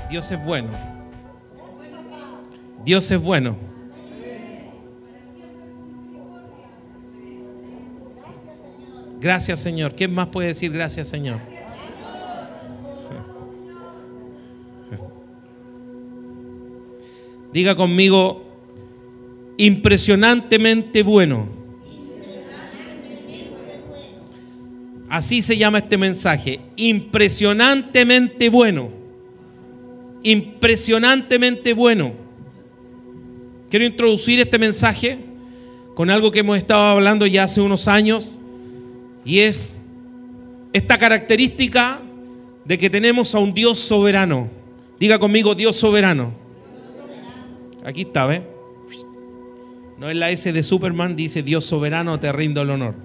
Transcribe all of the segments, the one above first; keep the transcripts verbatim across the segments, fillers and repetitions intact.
Dios es bueno. Dios es bueno. Gracias, Señor. ¿Quién más puede decir gracias, Señor? Diga conmigo, impresionantemente bueno. Así se llama este mensaje, impresionantemente bueno. Impresionantemente bueno. Quiero introducir este mensaje con algo que hemos estado hablando ya hace unos años, y es esta característica de que tenemos a un Dios soberano. Diga conmigo, Dios soberano. Aquí está, ¿ves? No es la S de Superman, dice Dios soberano, te rindo el honor.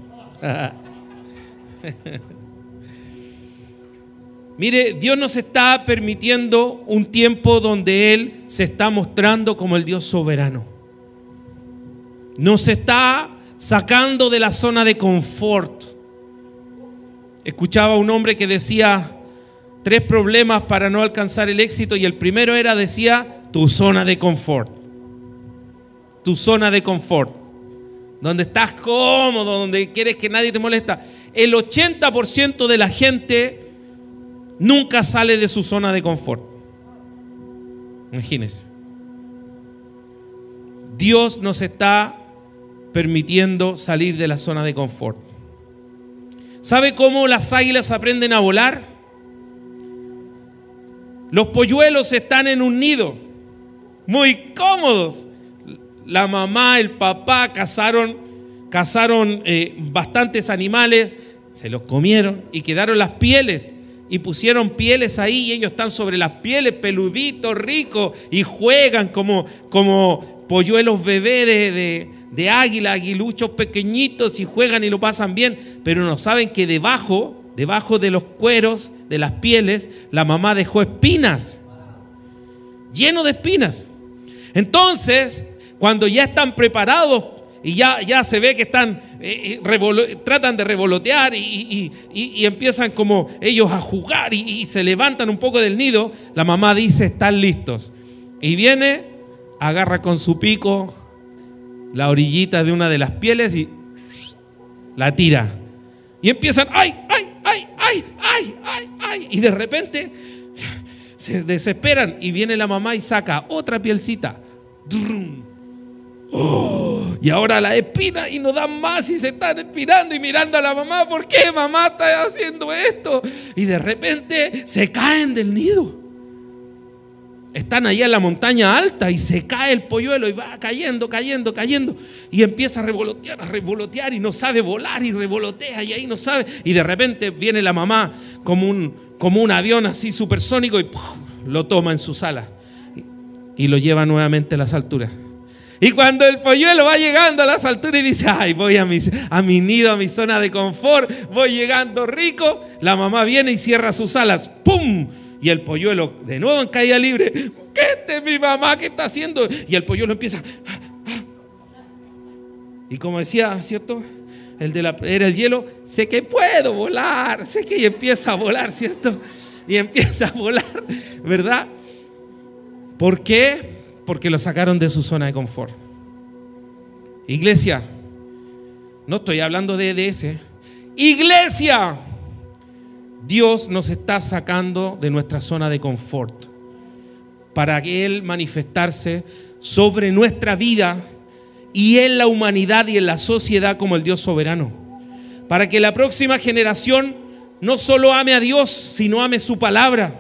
Mire, Dios nos está permitiendo un tiempo donde Él se está mostrando como el Dios soberano. Nos está sacando de la zona de confort. Escuchaba a un hombre que decía tres problemas para no alcanzar el éxito, y el primero era, decía, tu zona de confort. Tu zona de confort. Donde estás cómodo, donde quieres que nadie te molesta. El ochenta por ciento de la gente nunca sale de su zona de confort. Imagínense. Dios nos está permitiendo salir de la zona de confort. ¿Sabe cómo las águilas aprenden a volar? Los polluelos están en un nido, muy cómodos. La mamá, el papá cazaron, cazaron eh, bastantes animales, se los comieron y quedaron las pieles. Y pusieron pieles ahí y ellos están sobre las pieles, peluditos, ricos, y juegan como, como polluelos bebés de, de, de águila, aguiluchos pequeñitos, y juegan y lo pasan bien. Pero no saben que debajo, debajo de los cueros, de las pieles, la mamá dejó espinas, lleno de espinas. Entonces, cuando ya están preparados y ya, ya se ve que están, eh, revolo- tratan de revolotear y, y, y, y empiezan como ellos a jugar y, y se levantan un poco del nido, la mamá dice, están listos. Y viene, agarra con su pico la orillita de una de las pieles y la tira. Y empiezan, ¡ay, ay, ay, ay, ay, ay, ay! Y de repente se desesperan y viene la mamá y saca otra pielcita. Oh, y ahora la espina y no dan más y se están espinando y mirando a la mamá. ¿Por qué mamá está haciendo esto? Y de repente se caen del nido. Están allá en la montaña alta y se cae el polluelo y va cayendo, cayendo, cayendo. Y empieza a revolotear, a revolotear y no sabe volar y revolotea y ahí no sabe. Y de repente viene la mamá como un, como un avión así supersónico y ¡puf!, lo toma en sus alas y, y lo lleva nuevamente a las alturas. Y cuando el polluelo va llegando a las alturas y dice, ay, voy a mi, a mi nido, a mi zona de confort, voy llegando rico, la mamá viene y cierra sus alas, ¡pum! Y el polluelo de nuevo en caída libre, ¿qué este es mi mamá? ¿Qué está haciendo? Y el polluelo empieza, y como decía, ¿cierto? El de la, era el hielo, sé que puedo volar, sé que y empieza a volar, ¿cierto? Y empieza a volar, ¿verdad? ¿Por qué? Porque lo sacaron de su zona de confort. Iglesia, no estoy hablando de E D S. Iglesia, Dios nos está sacando de nuestra zona de confort para que Él manifestarse sobre nuestra vida y en la humanidad y en la sociedad como el Dios soberano. Para que la próxima generación no solo ame a Dios, sino ame su palabra.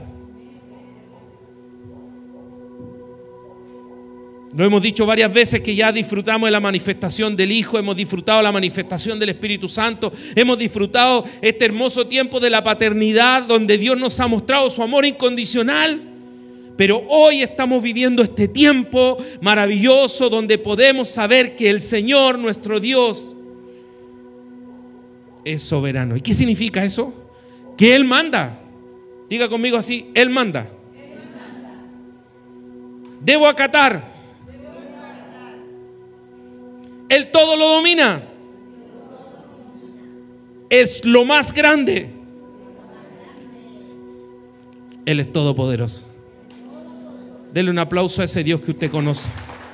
Lo hemos dicho varias veces que ya disfrutamos de la manifestación del Hijo, hemos disfrutado la manifestación del Espíritu Santo, hemos disfrutado este hermoso tiempo de la paternidad donde Dios nos ha mostrado su amor incondicional. Pero hoy estamos viviendo este tiempo maravilloso donde podemos saber que el Señor, nuestro Dios, es soberano. ¿Y qué significa eso? Que Él manda. Diga conmigo así, Él manda. Debo acatar. Él todo lo domina. Es lo más grande. Él es todopoderoso. Dele un aplauso a ese Dios que usted conoce.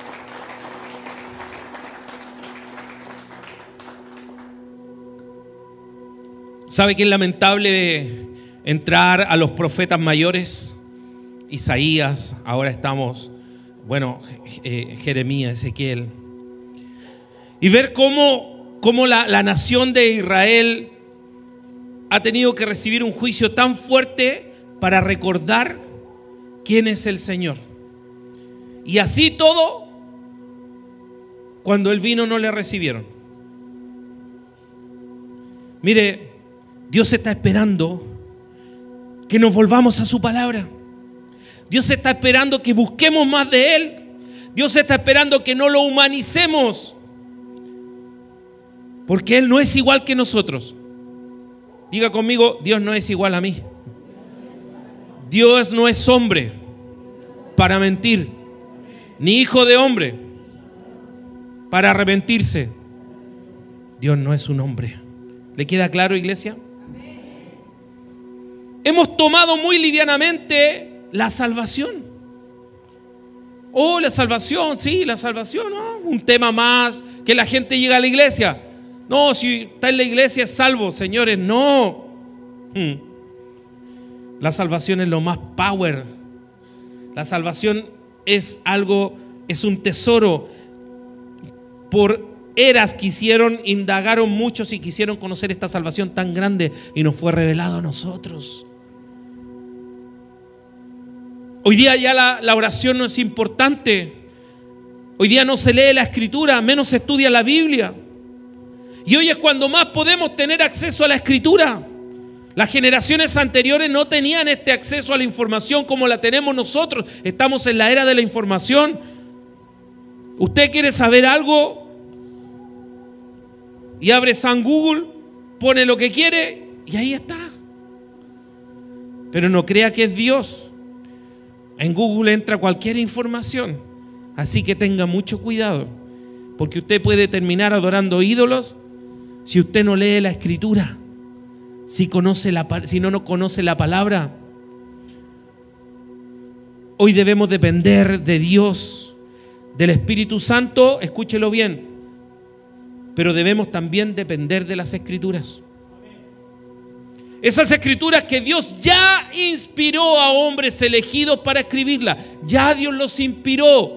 ¿Sabe qué es lamentable entrar a los profetas mayores? Isaías, ahora estamos, bueno, eh, Jeremías, Ezequiel. Y ver cómo, cómo la, la nación de Israel ha tenido que recibir un juicio tan fuerte para recordar quién es el Señor. Y así todo, cuando Él vino no le recibieron. Mire, Dios está esperando que nos volvamos a su palabra. Dios está esperando que busquemos más de Él. Dios está esperando que no lo humanicemos, porque Él no es igual que nosotros. Diga conmigo, Dios no es igual a mí. Dios no es hombre para mentir, ni hijo de hombre para arrepentirse. Dios no es un hombre. ¿Le queda claro, iglesia? Hemos tomado muy livianamente la salvación. Oh, la salvación, sí, la salvación, ¿no? Un tema más, que la gente llega a la iglesia. No, si está en la iglesia es salvo, señores, no. Hmm. La salvación es lo más power. La salvación es algo, es un tesoro. Por eras quisieron, indagaron muchos y quisieron conocer esta salvación tan grande y nos fue revelado a nosotros. Hoy día ya la, la oración no es importante. Hoy día no se lee la Escritura, menos se estudia la Biblia. Y hoy es cuando más podemos tener acceso a la Escritura. Las generaciones anteriores no tenían este acceso a la información como la tenemos nosotros. Estamos en la era de la información. Usted quiere saber algo y abre San Google, pone lo que quiere y ahí está. Pero no crea que es Dios. En Google entra cualquier información. Así que tenga mucho cuidado, porque usted puede terminar adorando ídolos si usted no lee la Escritura, si, conoce la, si no, no conoce la palabra. Hoy debemos depender de Dios, del Espíritu Santo, escúchelo bien, pero debemos también depender de las Escrituras. Esas Escrituras que Dios ya inspiró a hombres elegidos para escribirlas. Ya Dios los inspiró.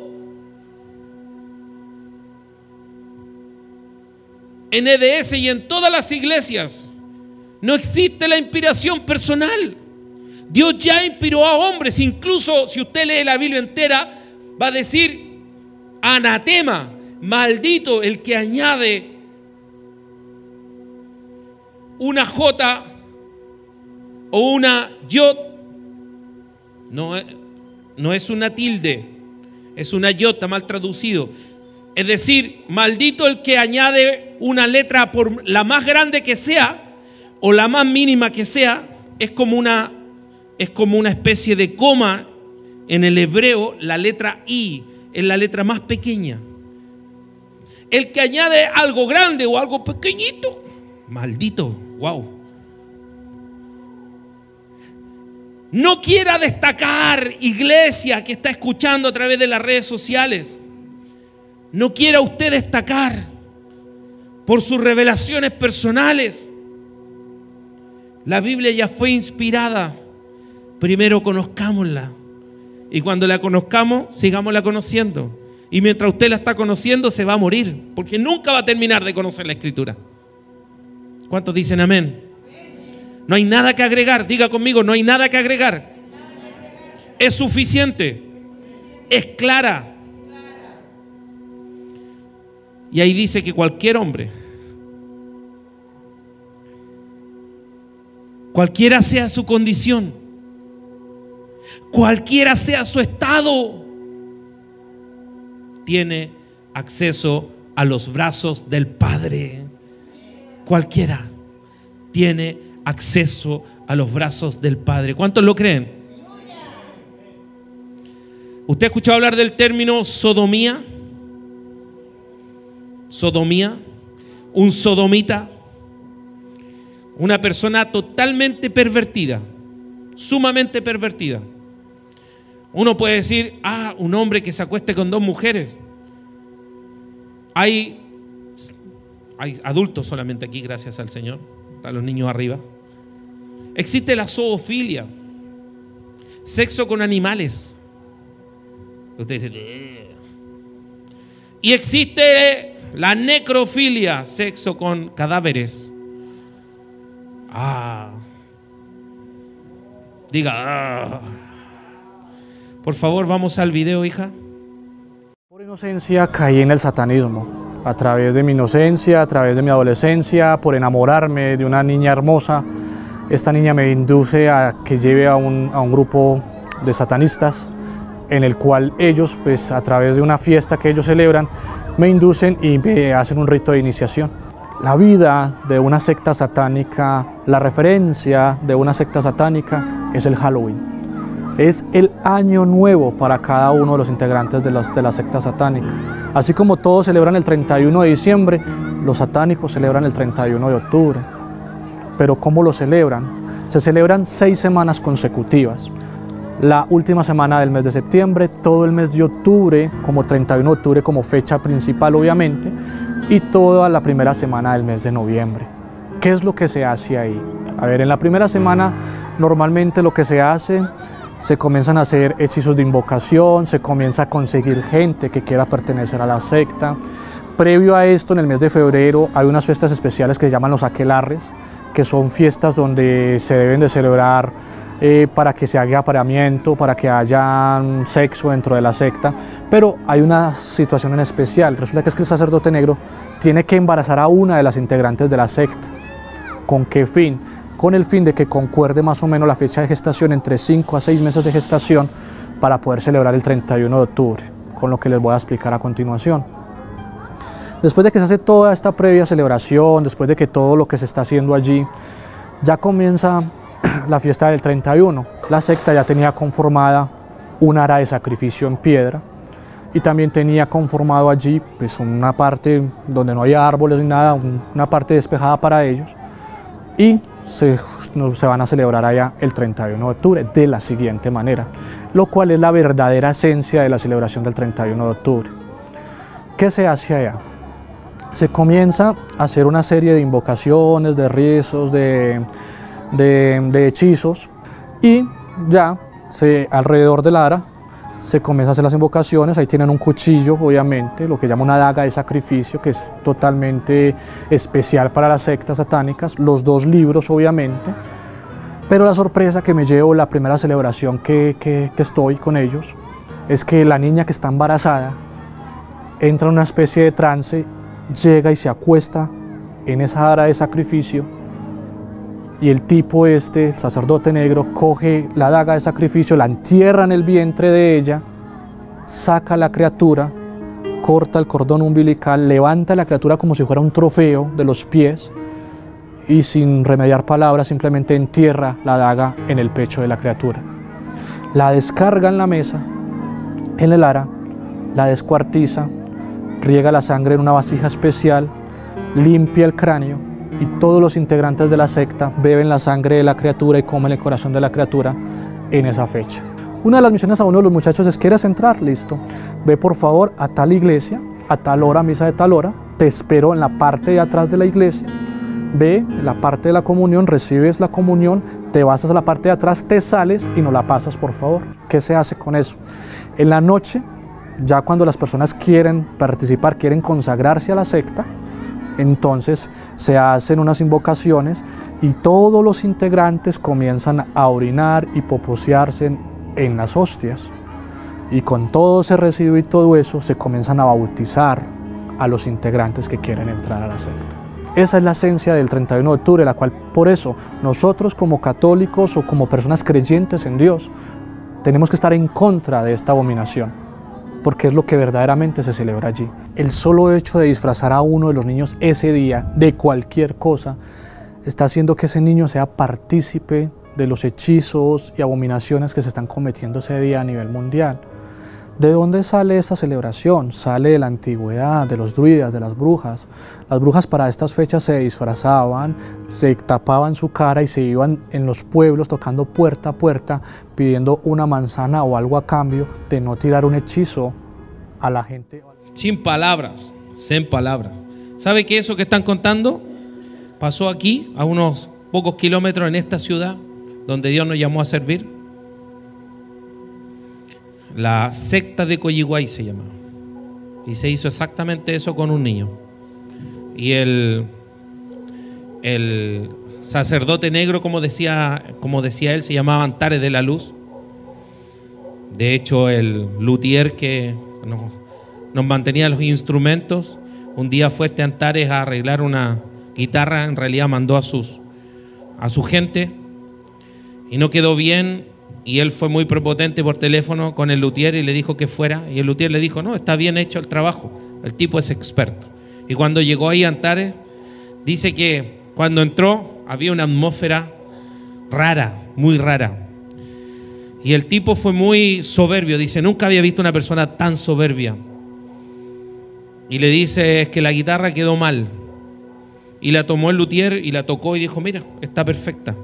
En E D S y en todas las iglesias no existe la inspiración personal. Dios ya inspiró a hombres. Incluso si usted lee la Biblia entera, va a decir: anatema, maldito el que añade una J o una yod. No, no es una tilde, es una yod, está mal traducido. Es decir, maldito el que añade una letra, por la más grande que sea o la más mínima que sea. Es como una, es como una especie de coma en el hebreo. La letra I es la letra más pequeña. El que añade algo grande o algo pequeñito, maldito. Wow. No quiera destacar, iglesia que está escuchando a través de las redes sociales. No quiera usted destacar por sus revelaciones personales. La Biblia ya fue inspirada. Primero conozcámosla. Y cuando la conozcamos, sigámosla conociendo. Y mientras usted la está conociendo, se va a morir, porque nunca va a terminar de conocer la Escritura. ¿Cuántos dicen amén? No hay nada que agregar. Diga conmigo, no hay nada que agregar. Es suficiente. Es clara. Y ahí dice que cualquier hombre, cualquiera sea su condición, cualquiera sea su estado, tiene acceso a los brazos del Padre. Cualquiera tiene acceso a los brazos del Padre. ¿Cuántos lo creen? ¿Usted ha escuchado hablar del término sodomía? Sodomía, un sodomita, una persona totalmente pervertida, sumamente pervertida. Uno puede decir, ah, un hombre que se acueste con dos mujeres. Hay, hay adultos solamente aquí, gracias al Señor. Están los niños arriba. Existe la zoofilia, sexo con animales. Ustedes dicen, eh. Y existe la necrofilia, sexo con cadáveres. Ah. Diga, ah. Por favor, vamos al video, hija. Por inocencia caí en el satanismo. A través de mi inocencia, a través de mi adolescencia, por enamorarme de una niña hermosa, esta niña me induce a que lleve a un, a un grupo de satanistas, en el cual ellos, pues a través de una fiesta que ellos celebran, me inducen y me hacen un rito de iniciación. La vida de una secta satánica, la referencia de una secta satánica es el Halloween. Es el año nuevo para cada uno de los integrantes de, los, de la secta satánica. Así como todos celebran el treinta y uno de diciembre, los satánicos celebran el treinta y uno de octubre. Pero ¿cómo lo celebran? Se celebran seis semanas consecutivas. La última semana del mes de septiembre, todo el mes de octubre, como treinta y uno de octubre como fecha principal obviamente, y toda la primera semana del mes de noviembre. ¿Qué es lo que se hace ahí? A ver, en la primera semana normalmente lo que se hace, se comienzan a hacer hechizos de invocación, se comienza a conseguir gente que quiera pertenecer a la secta. Previo a esto, en el mes de febrero, hay unas fiestas especiales que se llaman los aquelarres, que son fiestas donde se deben de celebrar eh, para que se haga apareamiento, para que haya sexo dentro de la secta, pero hay una situación en especial. Resulta que es que el sacerdote negro tiene que embarazar a una de las integrantes de la secta. ¿Con qué fin? Con el fin de que concuerde más o menos la fecha de gestación entre cinco a seis meses de gestación para poder celebrar el treinta y uno de octubre, con lo que les voy a explicar a continuación. Después de que se hace toda esta previa celebración, después de que todo lo que se está haciendo allí, ya comienza la fiesta del treinta y uno. La secta ya tenía conformada un ara de sacrificio en piedra y también tenía conformado allí pues, una parte donde no había árboles ni nada, una parte despejada para ellos, y se, se van a celebrar allá el treinta y uno de octubre de la siguiente manera, lo cual es la verdadera esencia de la celebración del treinta y uno de octubre. ¿Qué se hace allá? Se comienza a hacer una serie de invocaciones, de rezos, de, de, de hechizos, y ya se, alrededor del ara se comienzan a hacer las invocaciones. Ahí tienen un cuchillo, obviamente, lo que llama una daga de sacrificio, que es totalmente especial para las sectas satánicas, los dos libros, obviamente. Pero la sorpresa que me llevo la primera celebración que, que, que estoy con ellos es que la niña que está embarazada entra en una especie de trance, llega y se acuesta en esa ara de sacrificio, y el tipo este, el sacerdote negro, coge la daga de sacrificio, la entierra en el vientre de ella, saca a la criatura, corta el cordón umbilical, levanta a la criatura como si fuera un trofeo de los pies y sin remediar palabras simplemente entierra la daga en el pecho de la criatura. La descarga en la mesa, en el ara, la descuartiza, riega la sangre en una vasija especial, limpia el cráneo, y todos los integrantes de la secta beben la sangre de la criatura y comen el corazón de la criatura en esa fecha. Una de las misiones a uno de los muchachos es: ¿quieres entrar? Listo. Ve por favor a tal iglesia, a tal hora, misa de tal hora, te espero en la parte de atrás de la iglesia, ve en la parte de la comunión, recibes la comunión, te vas a la parte de atrás, te sales y nos la pasas por favor. ¿Qué se hace con eso? En la noche, ya cuando las personas quieren participar, quieren consagrarse a la secta, entonces se hacen unas invocaciones y todos los integrantes comienzan a orinar y poposearse en las hostias, y con todo ese residuo y todo eso se comienzan a bautizar a los integrantes que quieren entrar a la secta. Esa es la esencia del treinta y uno de octubre, la cual por eso nosotros como católicos o como personas creyentes en Dios tenemos que estar en contra de esta abominación, porque es lo que verdaderamente se celebra allí. El solo hecho de disfrazar a uno de los niños ese día de cualquier cosa está haciendo que ese niño sea partícipe de los hechizos y abominaciones que se están cometiendo ese día a nivel mundial. ¿De dónde sale esta celebración? Sale de la antigüedad, de los druidas, de las brujas. Las brujas para estas fechas se disfrazaban, se tapaban su cara y se iban en los pueblos tocando puerta a puerta, pidiendo una manzana o algo a cambio de no tirar un hechizo a la gente. Sin palabras, sin palabras. ¿Sabe que eso que están contando pasó aquí, a unos pocos kilómetros en esta ciudad donde Dios nos llamó a servir? La secta de Coyihuay se llama. Y se hizo exactamente eso con un niño. Y el, el sacerdote negro, como decía, como decía él, se llamaba Antares de la Luz. De hecho, el luthier que nos, nos mantenía los instrumentos, un día fue este Antares a arreglar una guitarra. En realidad mandó a, sus, a su gente y no quedó bien. Y él fue muy prepotente por teléfono con el luthier y le dijo que fuera. Y el luthier le dijo, no, está bien hecho el trabajo. El tipo es experto. Y cuando llegó ahí Antares, dice que cuando entró había una atmósfera rara, muy rara. Y el tipo fue muy soberbio. Dice, nunca había visto una persona tan soberbia. Y le dice, es que la guitarra quedó mal. Y la tomó el luthier y la tocó y dijo, mira, está perfecta.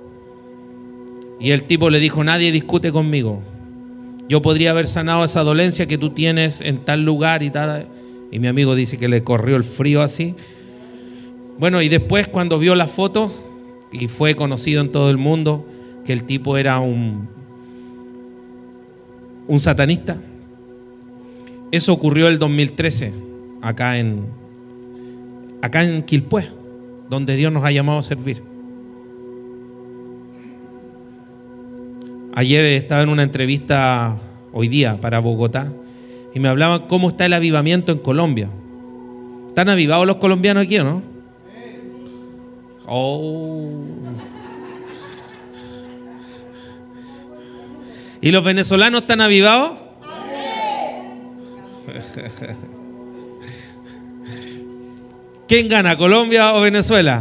Y el tipo le dijo, nadie discute conmigo. Yo podría haber sanado esa dolencia que tú tienes en tal lugar y tal. Y mi amigo dice que le corrió el frío así. Bueno, y después cuando vio las fotos, y fue conocido en todo el mundo que el tipo era un, un satanista. Eso ocurrió el dos mil trece, acá en, acá en Quilpué, donde Dios nos ha llamado a servir. Ayer estaba en una entrevista hoy día para Bogotá y me hablaban cómo está el avivamiento en Colombia. ¿Están avivados los colombianos aquí o no? Oh. ¿Y los venezolanos están avivados? ¿Quién gana, Colombia o Venezuela?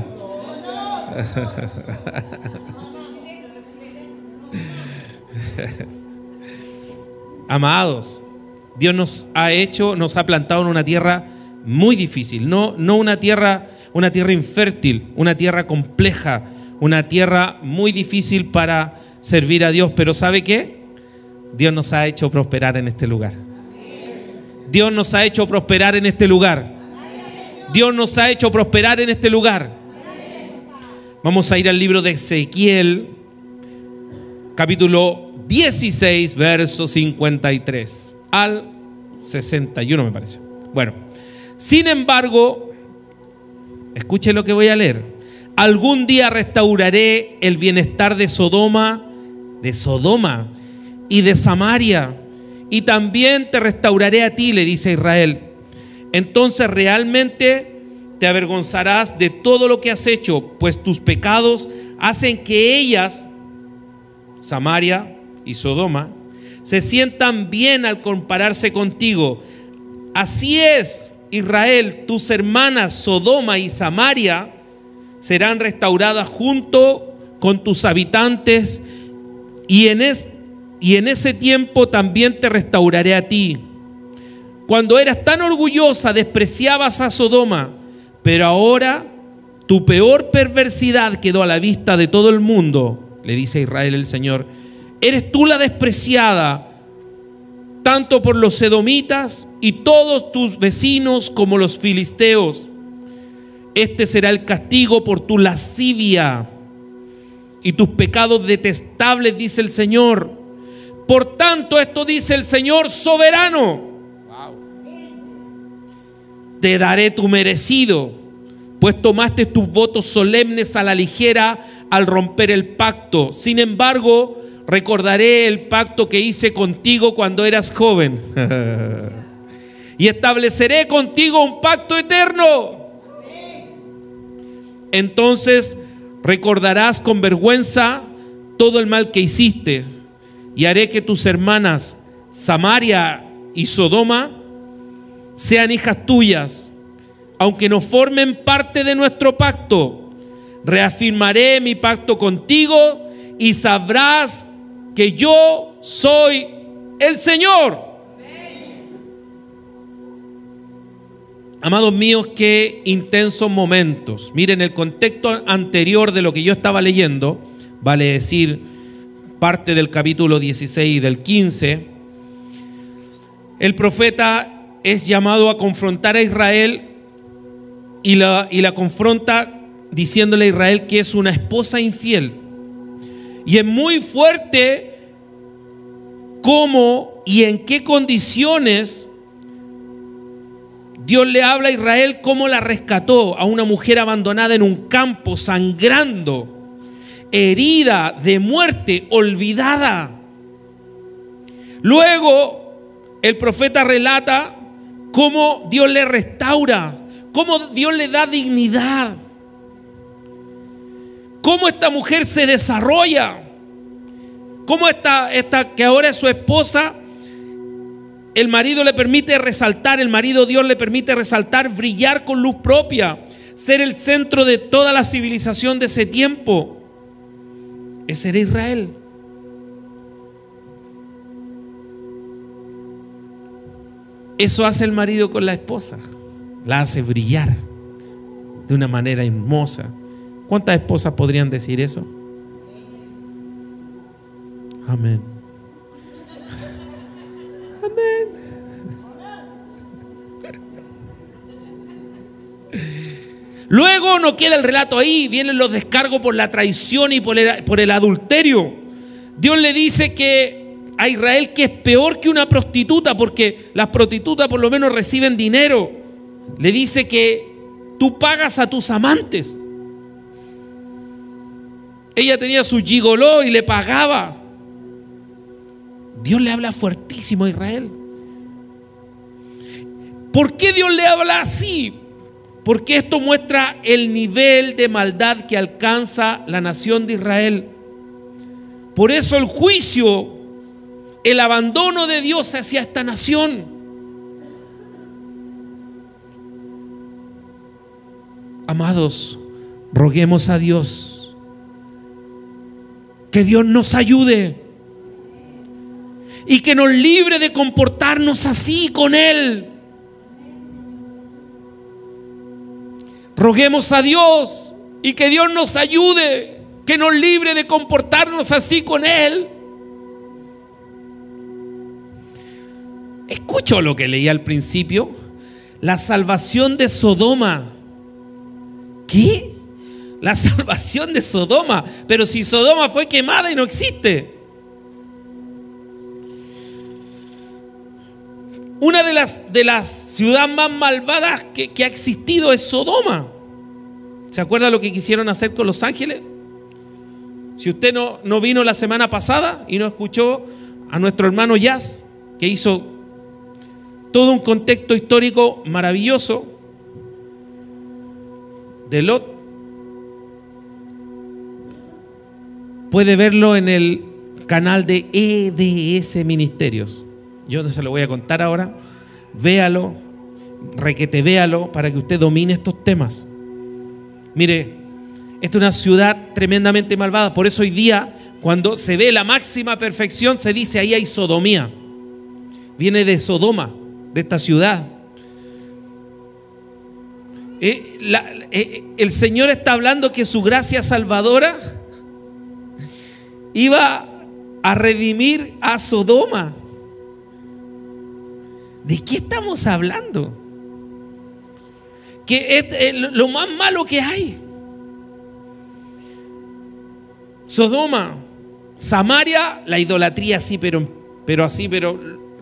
Amados, Dios nos ha hecho, nos ha plantado en una tierra muy difícil, no, no una tierra, una tierra infértil, una tierra compleja, una tierra muy difícil para servir a Dios. Pero ¿sabe qué? Dios nos ha hecho prosperar en este lugar. Dios nos ha hecho prosperar en este lugar. Dios nos ha hecho prosperar en este lugar. Vamos a ir al libro de Ezequiel, capítulo dieciséis, verso cincuenta y tres al sesenta y uno, me parece. Bueno, sin embargo, escuche lo que voy a leer. Algún día restauraré el bienestar de Sodoma, de Sodoma y de Samaria, y también te restauraré a ti, le dice Israel. Entonces realmente te avergonzarás de todo lo que has hecho, pues tus pecados hacen que ellas, Samaria y Sodoma, se sientan bien al compararse contigo. Así es, Israel, tus hermanas Sodoma y Samaria serán restauradas junto con tus habitantes, y en, es, y en ese tiempo también te restauraré a ti. Cuando eras tan orgullosa despreciabas a Sodoma, pero ahora tu peor perversidad quedó a la vista de todo el mundo, le dice Israel el Señor. Eres tú la despreciada, tanto por los sedomitas y todos tus vecinos como los filisteos. Este será el castigo por tu lascivia y tus pecados detestables, dice el Señor. Por tanto, esto dice el Señor soberano: te daré tu merecido, pues tomaste tus votos solemnes a la ligera al romper el pacto. Sin embargo, recordaré el pacto que hice contigo cuando eras joven y estableceré contigo un pacto eterno. Entonces recordarás con vergüenza todo el mal que hiciste, y haré que tus hermanas Samaria y Sodoma sean hijas tuyas, aunque no formen parte de nuestro pacto. Reafirmaré mi pacto contigo y sabrás que yo soy el Señor. Amados míos, qué intensos momentos. Miren, el contexto anterior de lo que yo estaba leyendo, vale decir, parte del capítulo dieciséis y del quince, el profeta es llamado a confrontar a Israel y la, y la confronta diciéndole a Israel que es una esposa infiel. Y es muy fuerte cómo y en qué condiciones Dios le habla a Israel, cómo la rescató a una mujer abandonada en un campo, sangrando, herida de muerte, olvidada. Luego el profeta relata cómo Dios le restaura, cómo Dios le da dignidad, cómo esta mujer se desarrolla, cómo esta, esta que ahora es su esposa, el marido le permite resaltar, el marido Dios le permite resaltar, brillar con luz propia, ser el centro de toda la civilización de ese tiempo. Ese era Israel. Eso hace el marido con la esposa, la hace brillar de una manera hermosa. ¿Cuántas esposas podrían decir eso? Amén. Amén. Luego no queda el relato ahí, vienen los descargos por la traición y por el, por el adulterio. Dios le dice que a Israel que es peor que una prostituta, porque las prostitutas por lo menos reciben dinero. Le dice que tú pagas a tus amantes. Ella tenía su gigoló y le pagaba. Dios le habla fuertísimo a Israel. ¿Por qué Dios le habla así? Porque esto muestra el nivel de maldad que alcanza la nación de Israel. Por eso el juicio, el abandono de Dios hacia esta nación. Amados, roguemos a Dios que Dios nos ayude y que nos libre de comportarnos así con Él. Roguemos a Dios y que Dios nos ayude, que nos libre de comportarnos así con Él. Escucho lo que leí al principio. La salvación de Sodoma. ¿Qué? La salvación de Sodoma. Pero si Sodoma fue quemada y no existe. Una de las, de las ciudades más malvadas que, que ha existido es Sodoma. ¿Se acuerda lo que quisieron hacer con Los Ángeles? Si usted no, no vino la semana pasada y no escuchó a nuestro hermano Jazz, que hizo todo un contexto histórico maravilloso de Lot, puede verlo en el canal de E D S Ministerios. Yo no se lo voy a contar ahora. Véalo, requete véalo, para que usted domine estos temas. Mire, esta es una ciudad tremendamente malvada. Por eso hoy día, cuando se ve la máxima perfección, se dice ahí hay sodomía. Viene de Sodoma, de esta ciudad. Eh, la, eh, el Señor está hablando que su gracia salvadora iba a redimir a Sodoma. ¿De qué estamos hablando? Que es, es lo más malo que hay. Sodoma, Samaria, la idolatría sí, pero, pero así, pero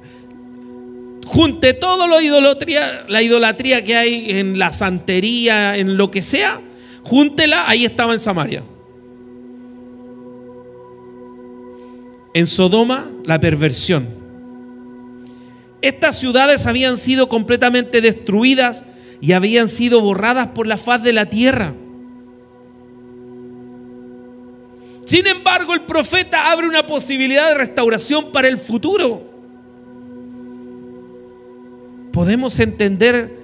junte todo lo idolatría, la idolatría que hay en la santería, en lo que sea, júntela, ahí estaba en Samaria. En Sodoma, la perversión. Estas ciudades habían sido completamente destruidas y habían sido borradas por la faz de la tierra. Sin embargo, el profeta abre una posibilidad de restauración para el futuro. ¿Podemos entender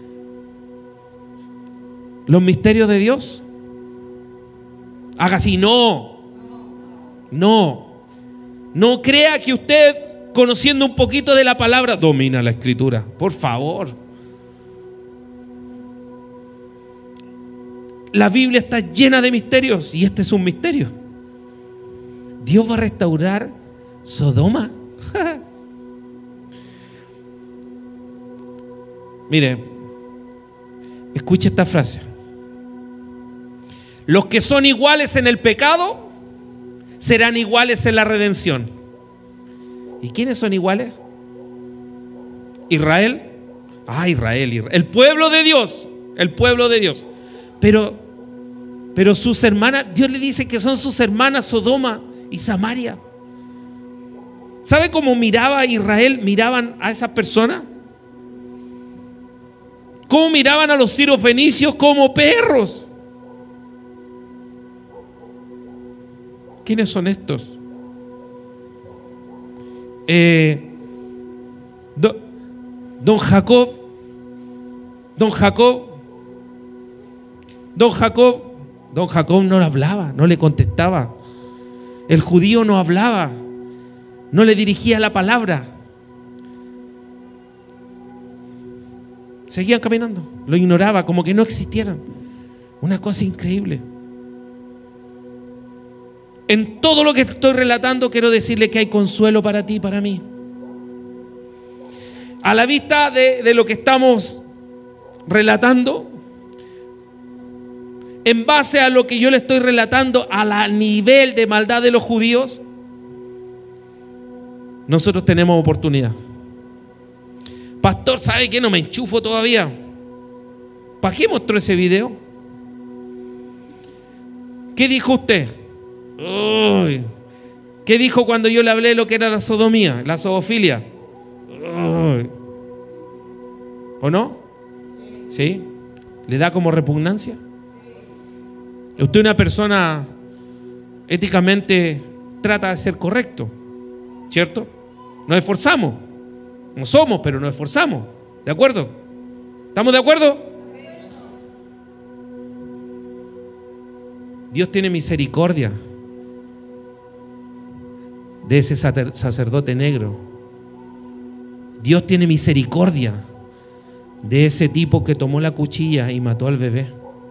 los misterios de Dios? Haga así, no. No. No crea que usted, conociendo un poquito de la palabra, domina la escritura. Por favor. la Biblia está llena de misterios y este es un misterio. Dios va a restaurar Sodoma. Mire, escuche esta frase. Los que son iguales en el pecado serán iguales en la redención. ¿Y quiénes son iguales? Israel. Ah, Israel, Israel. El pueblo de Dios. El pueblo de Dios. Pero, pero sus hermanas, Dios le dice que son sus hermanas Sodoma y Samaria. ¿Sabe cómo miraba Israel? Miraban a esas personas. ¿Cómo miraban a los sirofenicios? Como perros. ¿Quiénes son estos? Eh, do, don Jacob, don Jacob, don Jacob, don Jacob no le hablaba, no le contestaba. El judío no hablaba, no le dirigía la palabra. Seguían caminando, lo ignoraba, como que no existieran. Una cosa increíble. En todo lo que estoy relatando quiero decirle que hay consuelo para ti y para mí. A la vista de, de lo que estamos relatando, en base a lo que yo le estoy relatando, al nivel de maldad de los judíos, nosotros tenemos oportunidad. Pastor, ¿sabe qué? No me enchufo todavía. ¿Para qué mostró ese video? ¿Qué dijo usted? Uy. ¿Qué dijo cuando yo le hablé de lo que era la sodomía, la zoofilia? Uy. ¿O no? ¿Sí? ¿Le da como repugnancia? Usted, una persona éticamente, trata de ser correcto, ¿cierto? Nos esforzamos. No somos, pero nos esforzamos. ¿De acuerdo? ¿Estamos de acuerdo? Dios tiene misericordia de ese sacerdote negro. Dios tiene misericordia de ese tipo que tomó la cuchilla y mató al bebé.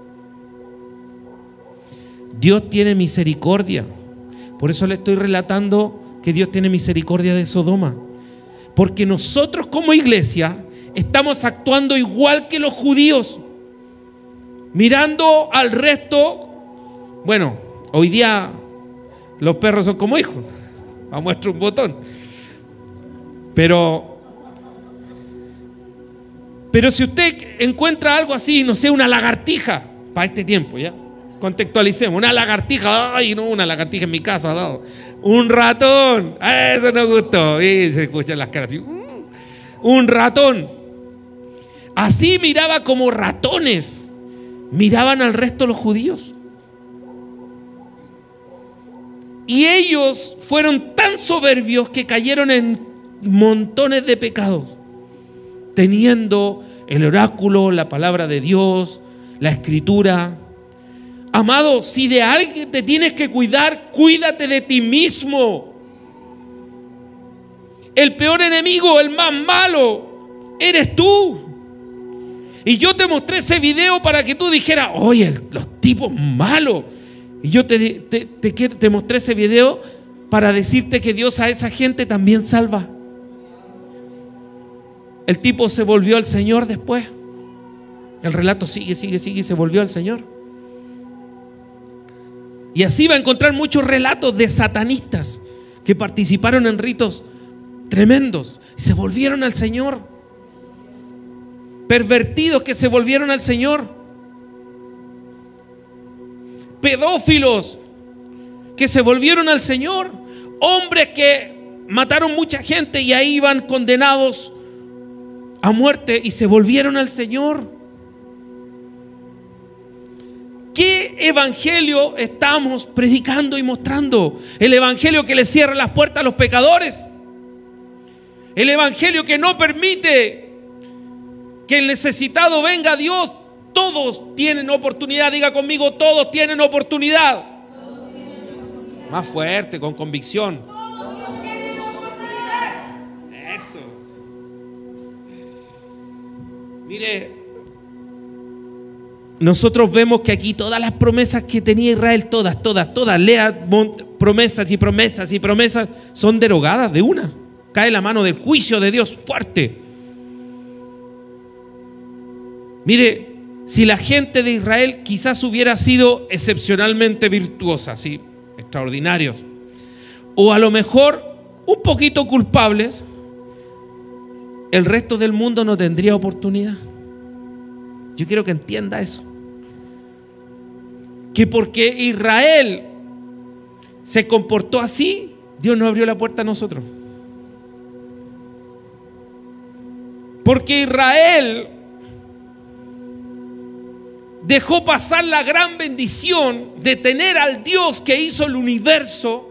Dios tiene misericordia. Por eso le estoy relatando que Dios tiene misericordia de Sodoma. Porque nosotros como iglesia estamos actuando igual que los judíos, mirando al resto. Bueno, hoy día los perros son como hijos. A muestra un botón. Pero, pero si usted encuentra algo así, no sé, una lagartija, para este tiempo, ¿ya? Contextualicemos, una lagartija, ay, no, una lagartija en mi casa, no. Un ratón, eso nos gustó, y se escuchan las caras así. Un ratón. Así miraba como ratones, miraban al resto de los judíos. Y ellos fueron tan soberbios que cayeron en montones de pecados, teniendo el oráculo, la palabra de Dios, la escritura. Amado, si de alguien te tienes que cuidar, cuídate de ti mismo. El peor enemigo, el más malo, eres tú. Y yo te mostré ese video para que tú dijeras, oye, los tipos malos. Y yo te, te, te, te mostré ese video para decirte que Dios a esa gente también salva. El tipo se volvió al Señor después. El relato sigue, sigue, sigue y se volvió al Señor. Y así va a encontrar muchos relatos de satanistas que participaron en ritos tremendos y se volvieron al Señor. Pervertidos que se volvieron al Señor. Pedófilos que se volvieron al Señor. Hombres que mataron mucha gente y ahí iban condenados a muerte y se volvieron al Señor. ¿Qué evangelio estamos predicando y mostrando? ¿El evangelio que le cierra las puertas a los pecadores? ¿El evangelio que no permite que el necesitado venga a Dios? Todos tienen oportunidad. Diga conmigo, todos tienen oportunidad. Todos tienen oportunidad. Más fuerte, con convicción. Todos tienen oportunidad. Eso. Mire, nosotros vemos que aquí todas las promesas que tenía Israel, todas, todas, todas, lea promesas y promesas y promesas, son derogadas de una. Cae la mano del juicio de Dios fuerte. Mire, si la gente de Israel quizás hubiera sido excepcionalmente virtuosa, ¿sí? Extraordinarios, o a lo mejor un poquito culpables, el resto del mundo no tendría oportunidad. Yo quiero que entienda eso. Que porque Israel se comportó así, Dios nos abrió la puerta a nosotros. Porque Israel dejó pasar la gran bendición de tener al Dios que hizo el universo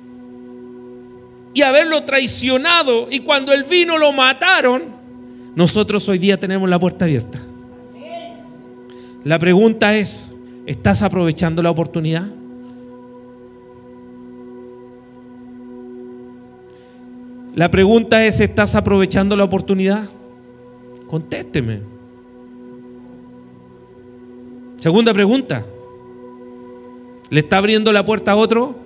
y haberlo traicionado, y cuando Él vino lo mataron. Nosotros hoy día tenemos la puerta abierta. La pregunta es, ¿estás aprovechando la oportunidad? La pregunta es, ¿estás aprovechando la oportunidad? Contésteme. Segunda pregunta, ¿le está abriendo la puerta a otro?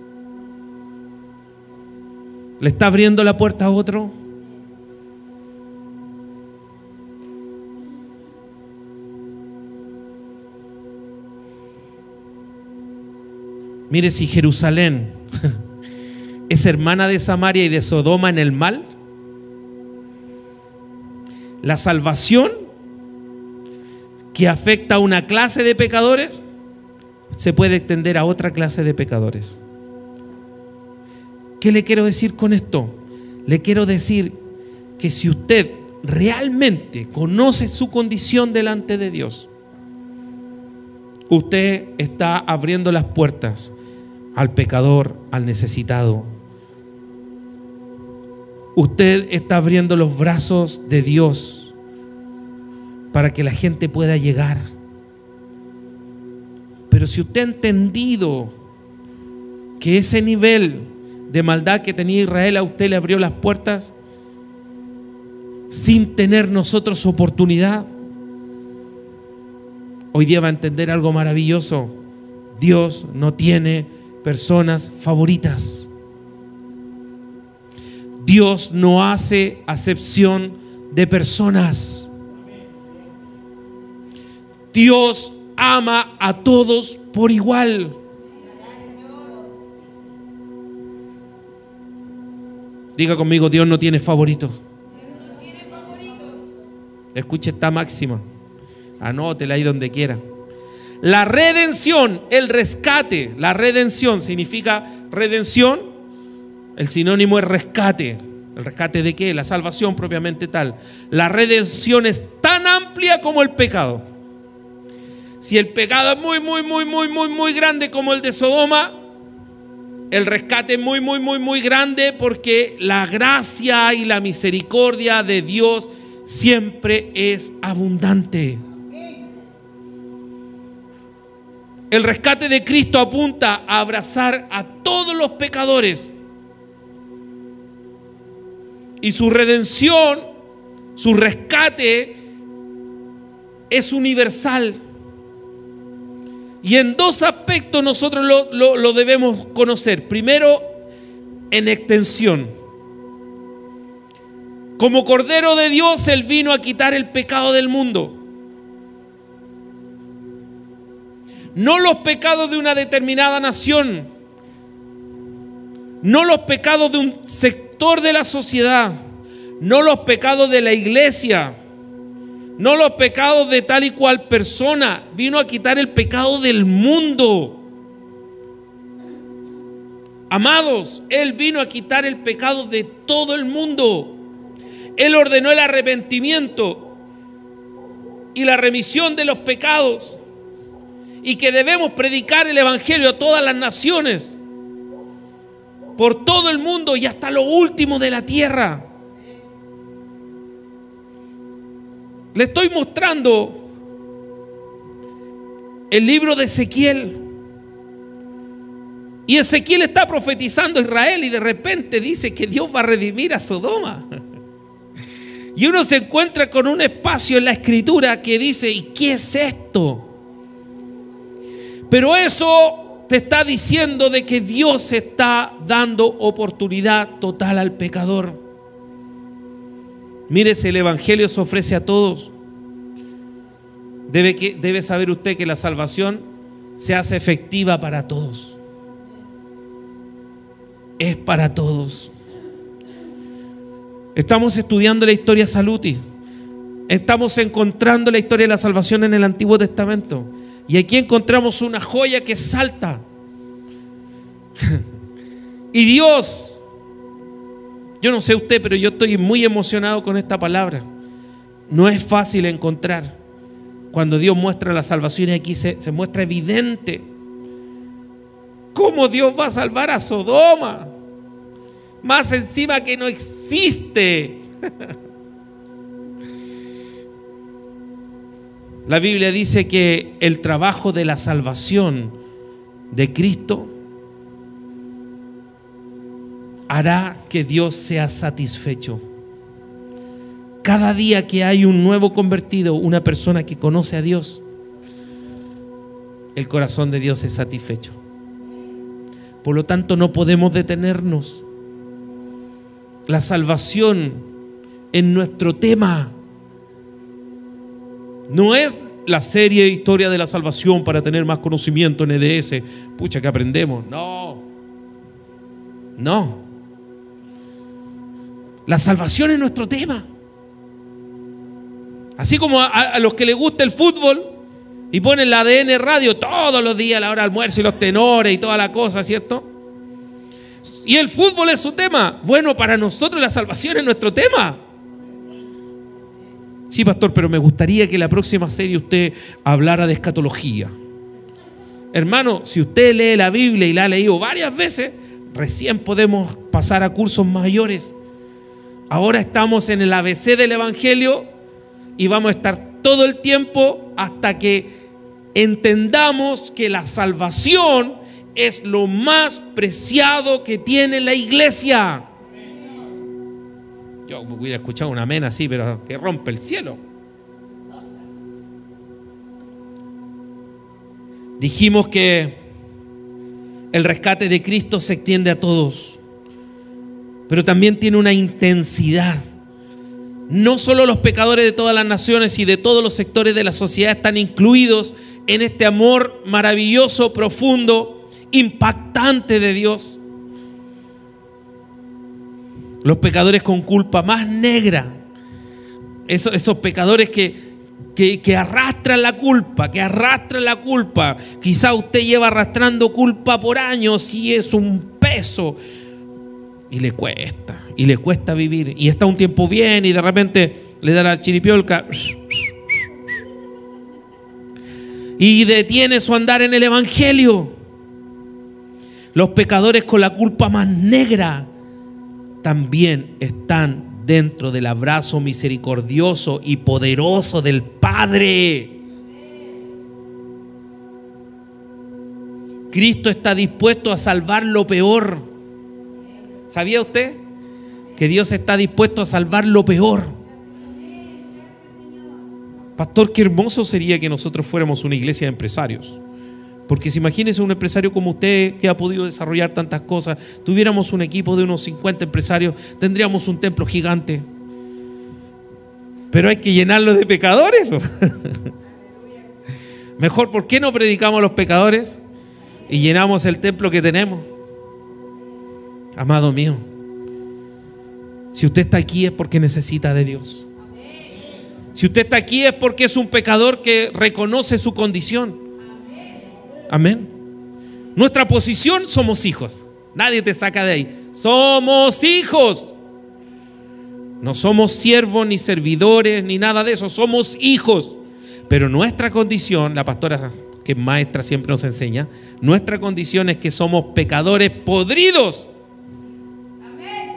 ¿Le está abriendo la puerta a otro? Mire, si Jerusalén es hermana de Samaria y de Sodoma en el mal, la salvación que afecta a una clase de pecadores se puede extender a otra clase de pecadores. ¿Qué le quiero decir con esto? Le quiero decir que si usted realmente conoce su condición delante de Dios, usted está abriendo las puertas al pecador, al necesitado. Usted está abriendo los brazos de Dios para que la gente pueda llegar. Pero si usted ha entendido que ese nivel de maldad que tenía Israel a usted le abrió las puertas sin tener nosotros oportunidad, hoy día va a entender algo maravilloso. Dios no tiene personas favoritas. Dios no hace acepción de personas. Dios ama a todos por igual. Diga conmigo, Dios no tiene favoritos. Escuche esta máxima. Anótela ahí donde quiera. La redención, el rescate. La redención significa redención. El sinónimo es rescate. ¿El rescate de qué? La salvación propiamente tal. La redención es tan amplia como el pecado. Si el pecado es muy, muy, muy, muy, muy, muy grande como el de Sodoma, el rescate es muy, muy, muy, muy grande, porque la gracia y la misericordia de Dios siempre es abundante. El rescate de Cristo apunta a abrazar a todos los pecadores. Y su redención, su rescate es universal. Y en dos aspectos nosotros lo, lo, lo debemos conocer. Primero, en extensión. Como Cordero de Dios, Él vino a quitar el pecado del mundo. No los pecados de una determinada nación, no los pecados de un sector de la sociedad, no los pecados de la iglesia, no los pecados de tal y cual persona. Vino a quitar el pecado del mundo. Amados, Él vino a quitar el pecado de todo el mundo. Él ordenó el arrepentimiento y la remisión de los pecados, y que debemos predicar el evangelio a todas las naciones, por todo el mundo y hasta lo último de la tierra. Le estoy mostrando el libro de Ezequiel. Y Ezequiel está profetizando a Israel, y de repente dice que Dios va a redimir a Sodoma. Y uno se encuentra con un espacio en la escritura que dice: ¿y qué es esto? Pero eso te está diciendo de que Dios está dando oportunidad total al pecador. Mire, si el evangelio se ofrece a todos, debe, que, debe saber usted que la salvación se hace efectiva para todos. Es para todos. Estamos estudiando la historia Salutis. Estamos encontrando la historia de la salvación en el Antiguo Testamento. Y aquí encontramos una joya que salta. Y Dios, yo no sé usted, pero yo estoy muy emocionado con esta palabra. No es fácil encontrar. Cuando Dios muestra la salvación, y aquí se, se muestra evidente cómo Dios va a salvar a Sodoma. Más encima que no existe. La Biblia dice que el trabajo de la salvación de Cristo hará que Dios sea satisfecho. Cada día que hay un nuevo convertido, una persona que conoce a Dios, el corazón de Dios es satisfecho. Por lo tanto, no podemos detenernos. La salvación es nuestro tema. No es la serie Historia de la Salvación para tener más conocimiento en E D S. Pucha, que aprendemos. No. No. La salvación es nuestro tema. Así como a, a los que les gusta el fútbol y ponen la A D N Radio todos los días a la hora de almuerzo y los tenores y toda la cosa, ¿cierto? Y el fútbol es su tema. Bueno, para nosotros la salvación es nuestro tema. Sí, pastor, pero me gustaría que la próxima serie usted hablara de escatología. Hermano, si usted lee la Biblia y la ha leído varias veces, recién podemos pasar a cursos mayores. Ahora estamos en el A B C del Evangelio y vamos a estar todo el tiempo hasta que entendamos que la salvación es lo más preciado que tiene la iglesia. Yo hubiera escuchado un amén así, pero que rompe el cielo. Dijimos que el rescate de Cristo se extiende a todos, pero también tiene una intensidad. No solo los pecadores de todas las naciones y de todos los sectores de la sociedad están incluidos en este amor maravilloso, profundo, impactante de Dios. Los pecadores con culpa más negra, esos, esos pecadores que, que, que arrastran la culpa, que arrastran la culpa. Quizá usted lleva arrastrando culpa por años y es un peso y le cuesta, y le cuesta vivir. Y está un tiempo bien y de repente le da la chiripiolca y detiene su andar en el Evangelio. Los pecadores con la culpa más negra también están dentro del abrazo misericordioso y poderoso del Padre. Cristo está dispuesto a salvar lo peor. ¿Sabía usted que Dios está dispuesto a salvar lo peor? Pastor, qué hermoso sería que nosotros fuéramos una iglesia de empresarios. Porque si imagínese un empresario como usted que ha podido desarrollar tantas cosas, tuviéramos un equipo de unos cincuenta empresarios, tendríamos un templo gigante. Pero hay que llenarlo de pecadores. Mejor, ¿por qué no predicamos a los pecadores y llenamos el templo que tenemos? Amado mío, si usted está aquí es porque necesita de Dios. Si usted está aquí es porque es un pecador que reconoce su condición. Amén. Nuestra posición, somos hijos. Nadie te saca de ahí. Somos hijos. No somos siervos ni servidores ni nada de eso. Somos hijos. Pero nuestra condición, la pastora que es maestra siempre nos enseña, nuestra condición es que somos pecadores podridos. Amén.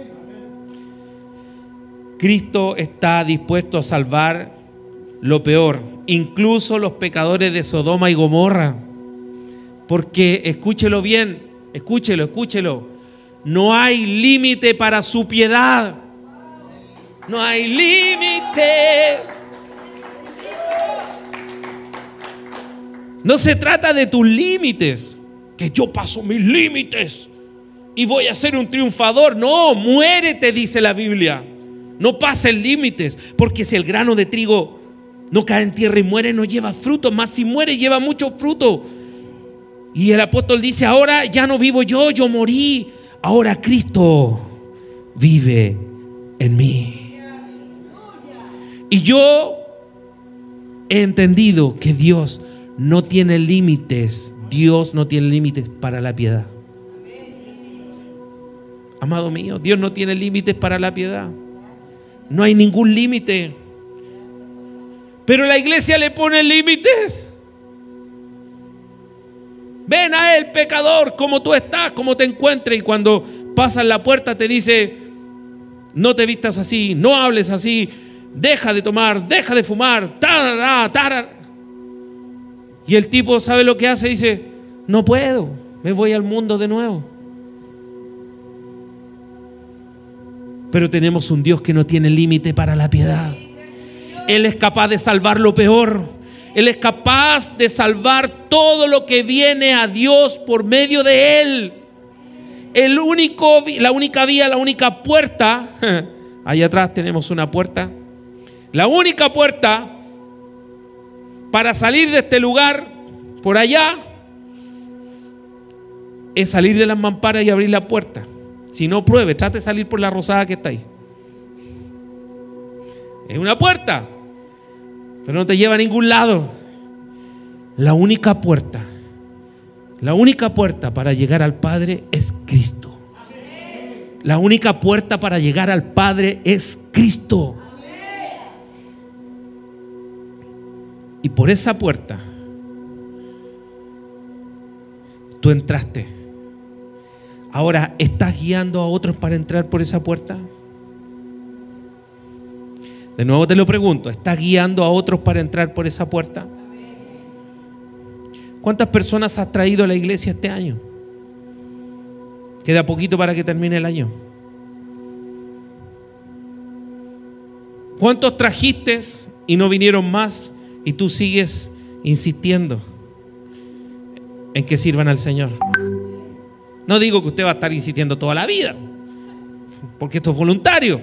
Cristo está dispuesto a salvar lo peor, incluso los pecadores de Sodoma y Gomorra. Porque, escúchelo bien, escúchelo, escúchelo, no hay límite para su piedad. No hay límite. No se trata de tus límites, que yo paso mis límites y voy a ser un triunfador. No, muérete, dice la Biblia. No pases límites, porque si el grano de trigo no cae en tierra y muere, no lleva fruto, más si muere lleva mucho fruto. Y el apóstol dice, ahora ya no vivo yo, yo morí, ahora Cristo vive en mí. Y yo he entendido que Dios no tiene límites, Dios no tiene límites para la piedad. Amado mío, Dios no tiene límites para la piedad. No hay ningún límite. Pero la iglesia le pone límites. Ven a él, pecador, como tú estás, como te encuentres. Y cuando pasas la puerta te dice, no te vistas así, no hables así, deja de tomar, deja de fumar, tarara, tarara. Y el tipo, ¿sabe lo que hace? Dice, no puedo, me voy al mundo de nuevo. Pero tenemos un Dios que no tiene límite para la piedad. Él es capaz de salvar lo peor. Él es capaz de salvar todo lo que viene a Dios por medio de Él. El único, la única vía, la única puerta, allá atrás tenemos una puerta. La única puerta para salir de este lugar, por allá, es salir de las mamparas y abrir la puerta. Si no, pruebe, trate de salir por la rosada que está ahí. Es una puerta, pero no te lleva a ningún lado. La única puerta, la única puerta para llegar al Padre es Cristo. La única puerta para llegar al Padre es Cristo. Y por esa puerta tú entraste. Ahora, ¿estás guiando a otros para entrar por esa puerta? De nuevo te lo pregunto, ¿estás guiando a otros para entrar por esa puerta? ¿Cuántas personas has traído a la iglesia este año? Queda poquito para que termine el año. ¿Cuántos trajiste y no vinieron más y tú sigues insistiendo en que sirvan al Señor? No digo que usted va a estar insistiendo toda la vida, porque esto es voluntario.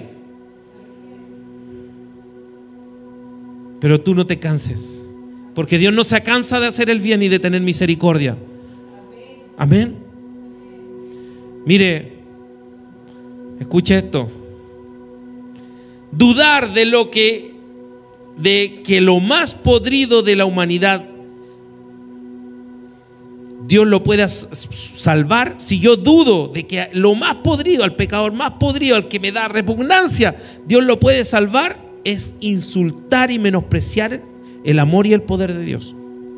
Pero tú no te canses, porque Dios no se cansa de hacer el bien y de tener misericordia. Amén. Mire, escuche esto. Dudar de lo que, de que lo más podrido de la humanidad Dios lo pueda salvar. Si yo dudo de que lo más podrido, al pecador más podrido, al que me da repugnancia, Dios lo puede salvar, es insultar y menospreciar el amor y el poder de Dios.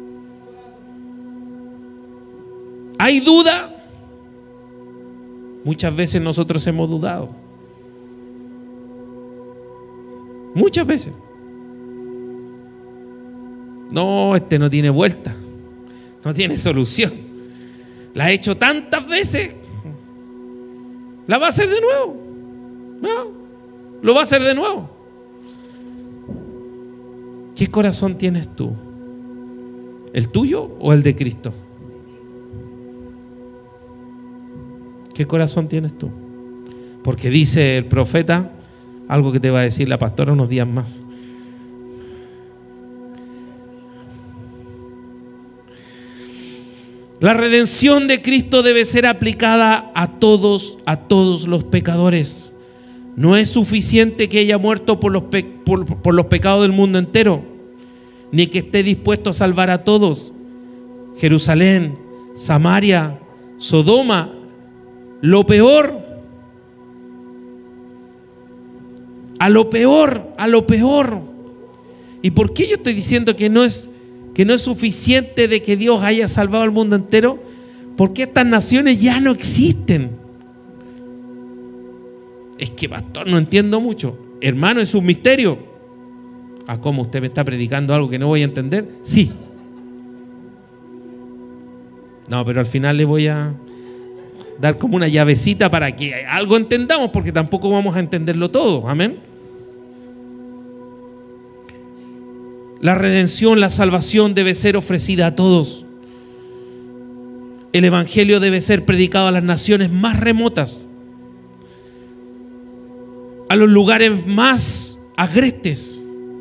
¿Hay duda? Muchas veces nosotros hemos dudado. Muchas veces. No, este no tiene vuelta. No tiene solución. La ha hecho tantas veces. ¿La va a hacer de nuevo? No. Lo va a hacer de nuevo. ¿Qué corazón tienes tú? ¿El tuyo o el de Cristo? ¿Qué corazón tienes tú? Porque dice el profeta algo que te va a decir la pastora unos días más. La redención de Cristo debe ser aplicada a todos, a todos los pecadores. No es suficiente que haya muerto por los, pe por, por los pecados del mundo entero, ni que esté dispuesto a salvar a todos. Jerusalén, Samaria, Sodoma, lo peor, a lo peor, a lo peor. ¿Y por qué yo estoy diciendo que no es que no es suficiente de que Dios haya salvado al mundo entero? Porque estas naciones ya no existen. Es que, pastor, no entiendo mucho. Hermano, es un misterio. ¿A cómo usted me está predicando algo que no voy a entender? Sí. No, pero al final le voy a dar como una llavecita para que algo entendamos, porque tampoco vamos a entenderlo todo. Amén. La redención, la salvación debe ser ofrecida a todos. El evangelio debe ser predicado a las naciones más remotas, a los lugares más agrestes,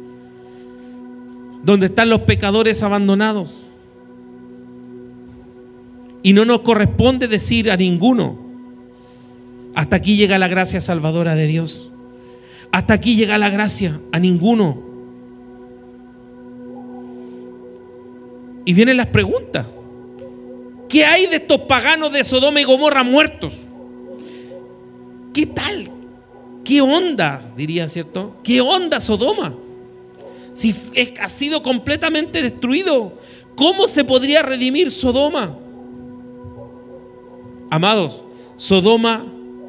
donde están los pecadores abandonados. Y no nos corresponde decir a ninguno: hasta aquí llega la gracia salvadora de Dios. Hasta aquí llega la gracia. A ninguno. Y vienen las preguntas: ¿qué hay de estos paganos de Sodoma y Gomorra muertos? ¿Qué tal? ¿Qué onda? Diría, ¿cierto? ¿Qué onda Sodoma? Si es, ha sido completamente destruido, ¿cómo se podría redimir Sodoma? Amados, Sodoma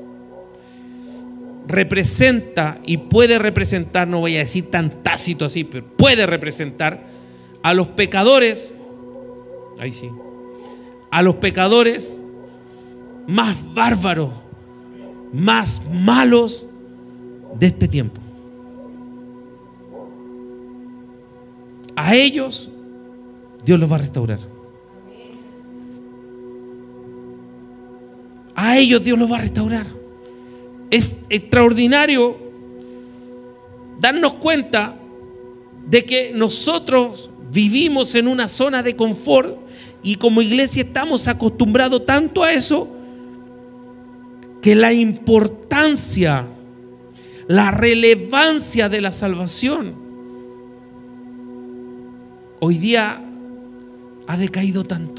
representa y puede representar, no voy a decir tan tácito así, pero puede representar a los pecadores, ahí sí, a los pecadores más bárbaros, más malos de este tiempo. A ellos Dios los va a restaurar. A ellos Dios los va a restaurar. Es extraordinario darnos cuenta de que nosotros vivimos en una zona de confort y como iglesia estamos acostumbrados tanto a eso, que la importancia, la relevancia de la salvación hoy día ha decaído tanto.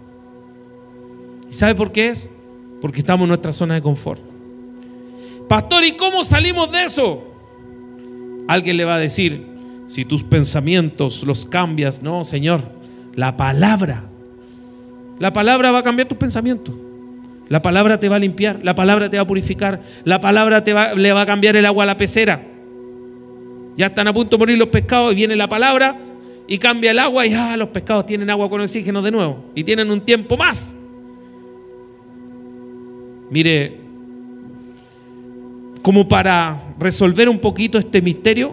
¿Y sabe por qué es? Porque estamos en nuestra zona de confort. Pastor, ¿y cómo salimos de eso? Alguien le va a decir: si tus pensamientos los cambias. No, Señor, la palabra La palabra va a cambiar tus pensamientos. La palabra te va a limpiar, la palabra te va a purificar, la palabra te va, le va a cambiar el agua a la pecera. Ya están a punto de morir los pescados y viene la palabra y cambia el agua y ah, los pescados tienen agua con oxígeno de nuevo y tienen un tiempo más. Mire, como para resolver un poquito este misterio,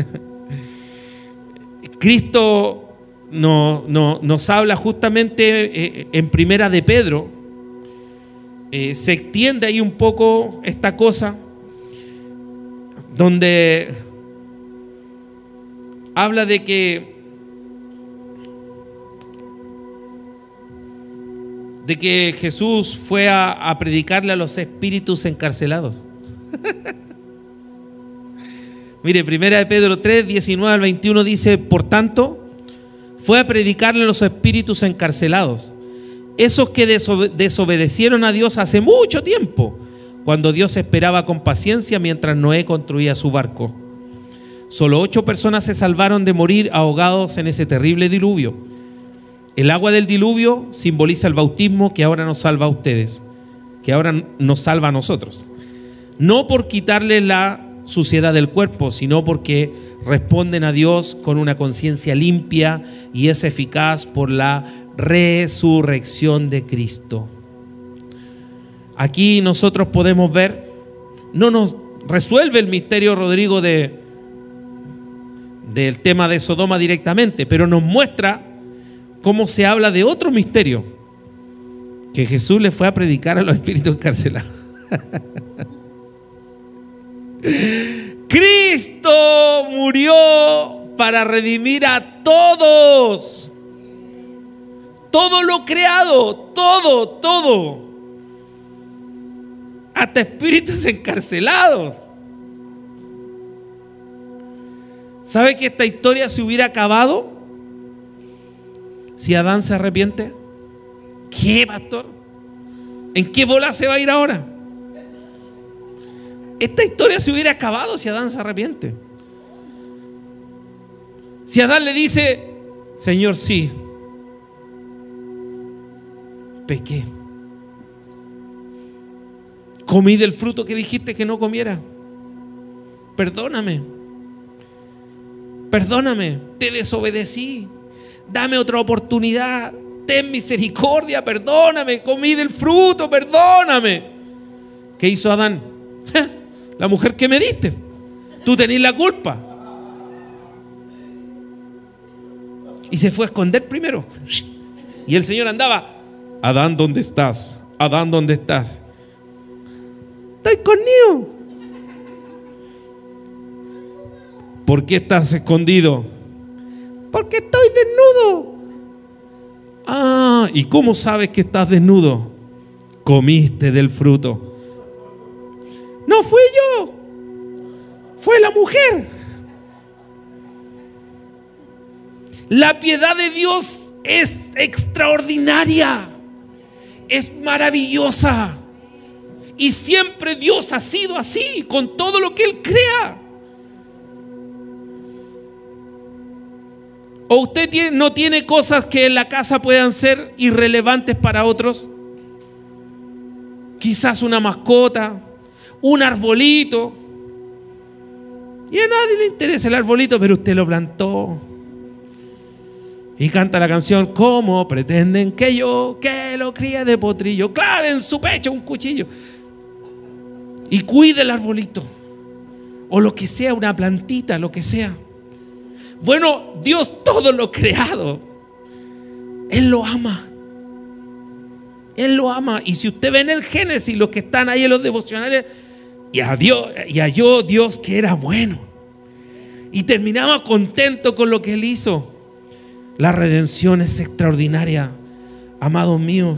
Cristo no, no, nos habla justamente eh, en Primera de Pedro. Eh, se extiende ahí un poco esta cosa, donde habla de que de que Jesús fue a, a predicarle a los espíritus encarcelados. Mire, Primera de Pedro tres, diecinueve al veintiuno dice: por tanto, fue a predicarle a los espíritus encarcelados, esos que desobe- desobedecieron a Dios hace mucho tiempo, cuando Dios esperaba con paciencia mientras Noé construía su barco. Solo ocho personas se salvaron de morir ahogados en ese terrible diluvio. El agua del diluvio simboliza el bautismo que ahora nos salva a ustedes, que ahora nos salva a nosotros. No por quitarle la suciedad del cuerpo, sino porque responden a Dios con una conciencia limpia y es eficaz por la resurrección de Cristo. Aquí nosotros podemos ver, no nos resuelve el misterio, Rodrigo, de, del tema de Sodoma directamente, pero nos muestra cómo se habla de otro misterio, que Jesús le fue a predicar a los espíritus encarcelados. Cristo murió para redimir a todos, todo lo creado, todo, todo, hasta espíritus encarcelados. ¿Sabe que esta historia se hubiera acabado si Adán se arrepiente? ¿Qué, pastor? ¿En qué bola se va a ir ahora? Esta historia se hubiera acabado si Adán se arrepiente. Si Adán le dice: Señor, sí, pequé, comí del fruto que dijiste que no comiera, perdóname, perdóname, te desobedecí, dame otra oportunidad, ten misericordia, perdóname, comí del fruto, perdóname. ¿Qué hizo Adán? La mujer que me diste, tú tenés la culpa. Y se fue a esconder primero. Y el Señor andaba: Adán, ¿dónde estás? Adán, ¿dónde estás? Estoy conmigo. ¿Por qué estás escondido? Porque estoy desnudo. Ah, ¿y cómo sabes que estás desnudo? Comiste del fruto. No fui yo, fue la mujer. La piedad de Dios es extraordinaria, es maravillosa. Y siempre Dios ha sido así con todo lo que Él crea. ¿O usted tiene, no tiene cosas que en la casa puedan ser irrelevantes para otros? Quizás una mascota, un arbolito. Y a nadie le interesa el arbolito, pero usted lo plantó. Y canta la canción: ¿cómo pretenden que yo, que lo críe de potrillo, clave en su pecho un cuchillo y cuide el arbolito? O lo que sea, una plantita, lo que sea. Bueno, Dios todo lo creado, Él lo ama. Él lo ama. Y si usted ve en el Génesis, los que están ahí en los devocionales, y a Dios, y halló Dios que era bueno. Y terminaba contento con lo que Él hizo. La redención es extraordinaria, amados míos.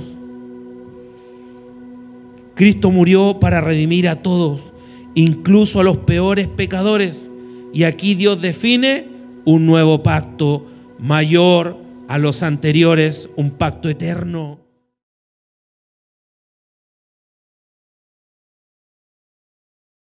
Cristo murió para redimir a todos, incluso a los peores pecadores. Y aquí Dios define un nuevo pacto mayor a los anteriores, un pacto eterno.